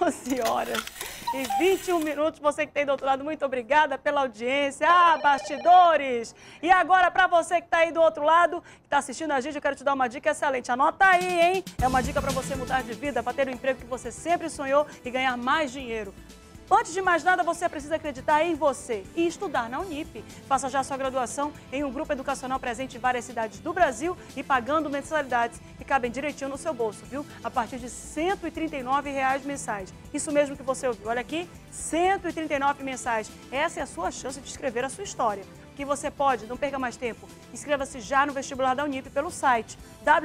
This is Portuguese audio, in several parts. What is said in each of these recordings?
12h21. Você que tem do outro lado, muito obrigada pela audiência. Bastidores! E agora, para você que está aí do outro lado, que está assistindo a gente, eu quero te dar uma dica excelente. Anota aí, hein? É uma dica para você mudar de vida, para ter o emprego que você sempre sonhou e ganhar mais dinheiro. Antes de mais nada, você precisa acreditar em você e estudar na Unip. Faça já sua graduação em um grupo educacional presente em várias cidades do Brasil e pagando mensalidades que cabem direitinho no seu bolso, viu? A partir de R$ 139 mensais. Isso mesmo que você ouviu. Olha aqui, R$ 139 mensais. Essa é a sua chance de escrever a sua história. Que você pode, não perca mais tempo, inscreva-se já no vestibular da Unip pelo site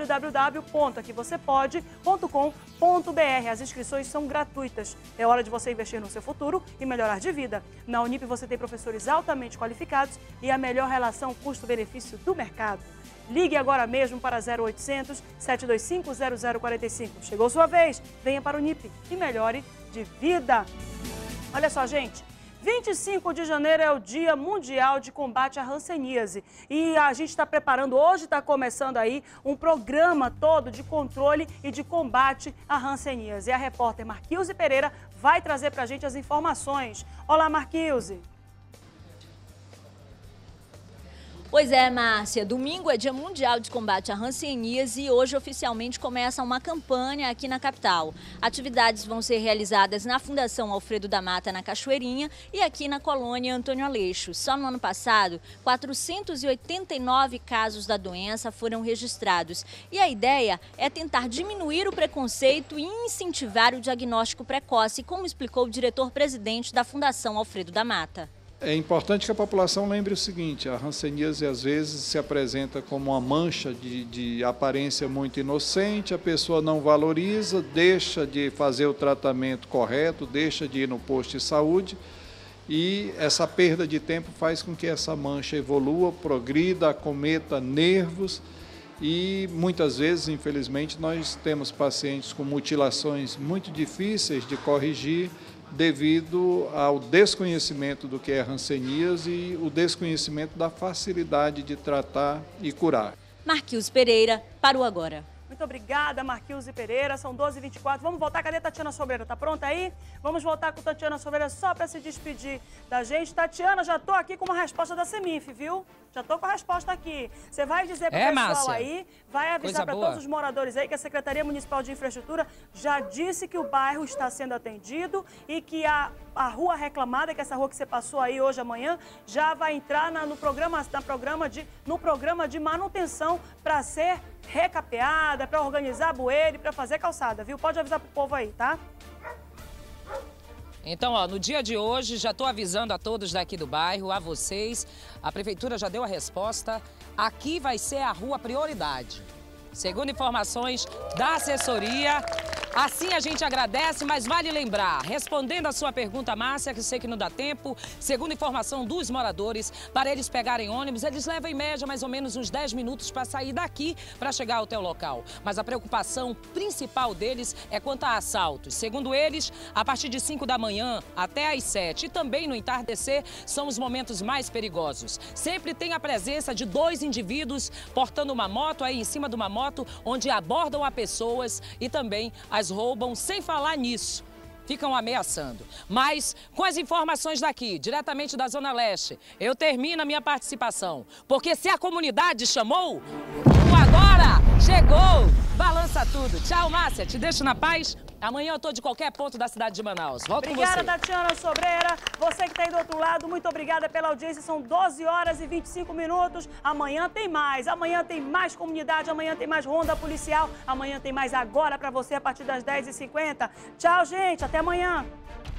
www.aquivocepode.com.br. As inscrições são gratuitas. É hora de você investir no seu futuro e melhorar de vida. Na Unip você tem professores altamente qualificados e a melhor relação custo-benefício do mercado. Ligue agora mesmo para 0800 725 0045. Chegou sua vez, venha para a Unip e melhore de vida. Olha só, gente. 25 de janeiro é o Dia Mundial de Combate à Hanseníase. E a gente está preparando, hoje está começando aí, um programa todo de controle e de combate à hanseníase. E a repórter Marquilze Pereira vai trazer para a gente as informações. Olá, Marquilze. Pois é, Márcia, domingo é Dia Mundial de Combate à Hanseníase e hoje oficialmente começa uma campanha aqui na capital. Atividades vão ser realizadas na Fundação Alfredo da Mata, na Cachoeirinha, e aqui na colônia Antônio Aleixo. Só no ano passado, 489 casos da doença foram registrados. E a ideia é tentar diminuir o preconceito e incentivar o diagnóstico precoce, como explicou o diretor-presidente da Fundação Alfredo da Mata. É importante que a população lembre o seguinte: a hanseníase às vezes se apresenta como uma mancha de aparência muito inocente, a pessoa não valoriza, deixa de fazer o tratamento correto, deixa de ir no posto de saúde e essa perda de tempo faz com que essa mancha evolua, progrida, acometa nervos e muitas vezes, infelizmente, nós temos pacientes com mutilações muito difíceis de corrigir, devido ao desconhecimento do que é hanseníase e o desconhecimento da facilidade de tratar e curar. Marquilze Pereira, para o Agora. Muito obrigada, Marquilze Pereira. São 12h24. Vamos voltar. Cadê a Tatiana Sobreira? Tá pronta aí? Vamos voltar com a Tatiana Sobreira só para se despedir da gente. Tatiana, já tô aqui com uma resposta da Semif, viu? Já tô com a resposta aqui. Você vai dizer pro pessoal Márcia, aí, vai avisar para todos os moradores aí que a Secretaria Municipal de Infraestrutura já disse que o bairro está sendo atendido e que a rua reclamada, que essa rua que você passou aí hoje, amanhã, já vai entrar no programa de manutenção para ser recapeada, para organizar bueiro e para fazer calçada, viu? Pode avisar pro povo aí, tá? Então, ó, no dia de hoje, já estou avisando a todos daqui do bairro, a vocês, a Prefeitura já deu a resposta, aqui vai ser a rua prioridade. Segundo informações da assessoria, assim a gente agradece, mas vale lembrar, respondendo a sua pergunta, Márcia, que eu sei que não dá tempo, segundo informação dos moradores, para eles pegarem ônibus, eles levam em média mais ou menos uns 10 minutos para sair daqui para chegar ao teu local. Mas a preocupação principal deles é quanto a assaltos. Segundo eles, a partir de 5 da manhã até às 7 e também no entardecer são os momentos mais perigosos. Sempre tem a presença de 2 indivíduos portando uma moto aí em cima de uma moto, onde abordam a pessoas e também as roubam, sem falar nisso. Ficam ameaçando. Mas, com as informações daqui, diretamente da Zona Leste, eu termino a minha participação. Porque se a comunidade chamou, o Agora chegou! Balança tudo. Tchau, Márcia. Te deixo na paz. Amanhã eu tô de qualquer ponto da cidade de Manaus. Volto com você. Obrigada, Tatiana Sobreira. Você que está aí do outro lado, muito obrigada pela audiência. São 12h25. Amanhã tem mais. Amanhã tem mais comunidade. Amanhã tem mais ronda policial. Amanhã tem mais Agora para você a partir das 10h50. Tchau, gente. Até amanhã.